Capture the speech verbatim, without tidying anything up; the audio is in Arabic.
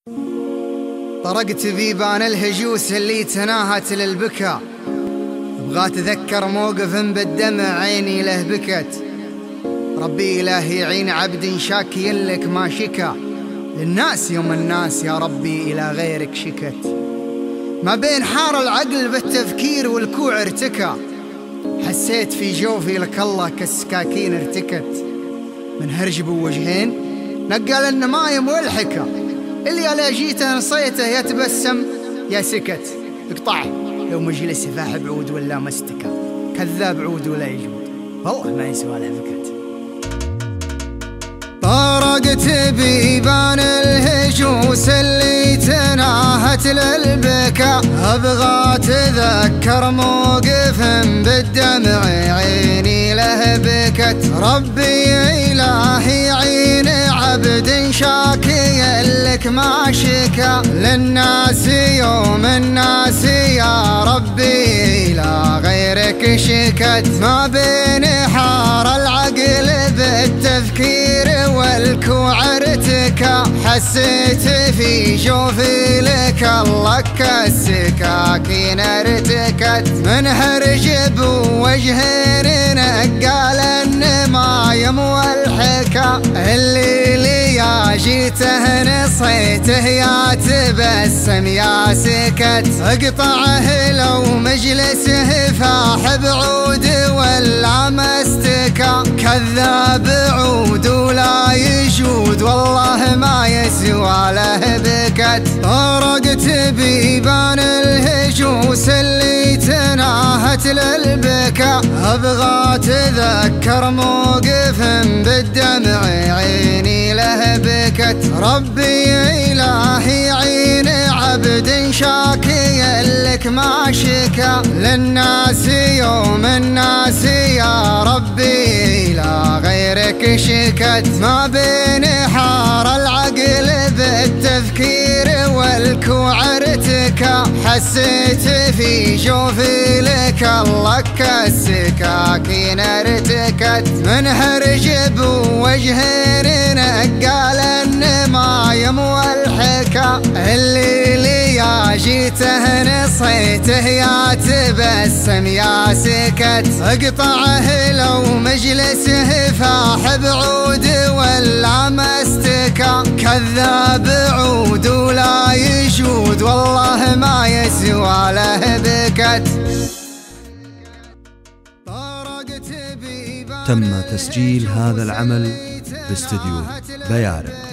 طرقت بيبان الهجوس اللي تناهت للبكا، ابغى اتذكر موقف بالدمع عيني له بكت. ربي إلهي يعين عبد شاكي لك ما شكا، للناس يوم الناس يا ربي إلى غيرك شكت. ما بين حار العقل بالتفكير والكوع ارتكى، حسيت في جوفي لك الله كالسكاكين ارتكت. من هرج بوجهين نقل النمايم والحكا، اللي يا جيته نصيته يتبسم يا سكت. اقطعه لو مجلس فاح بعود ولا مستكى، كذاب عود ولا يجود والله ما يسوى له فكت. طرقت بيبان الهجوس اللي تناهت للبكا، ابغى اتذكر موقف بالدمع عيني له بكت. ربي إلهي عين عبد شاكي لك ما شكا، للناس يوم الناس يا ربي إلى غيرك شكت. ما بين حار العقل بالتفكير والكوع ارتكى، حسيت في جوفي لك الله كالسكاكين ارتكت. من هرج بوجهين نقال النمايم والحكا، اللي لي يا جيته نصيته يا تبسم يا سكت. اقطعه لو مجلسه فاح بعود ولا مستكى، كذاب عود ولا يجود والله ما يسوى له بكت. طرقت بيبان الهجوس اللي تناهت للبكا، ابغى اتذكر موقف بالدمع عيني له بكت. ربي إلهي عين عبد شاكي لك ما شكا، للناس يوم الناس يا ربي إلى غيرك شكت. ما بين حار العقل بالتفكير والكوع ارتكى، حسيت في جوفي لك الله كالسكاكين ارتكت. من هرج بوجهين نقال النمايم والحكا، اللي لي يا جيته نصيته يا تبسم يا سكت. اقطعه لو مجلسه فاح بعود ولا مستكى، كذاب عود ولا يجود والله ما يسوى له بكت. تم تسجيل هذا العمل باستديو بيارق.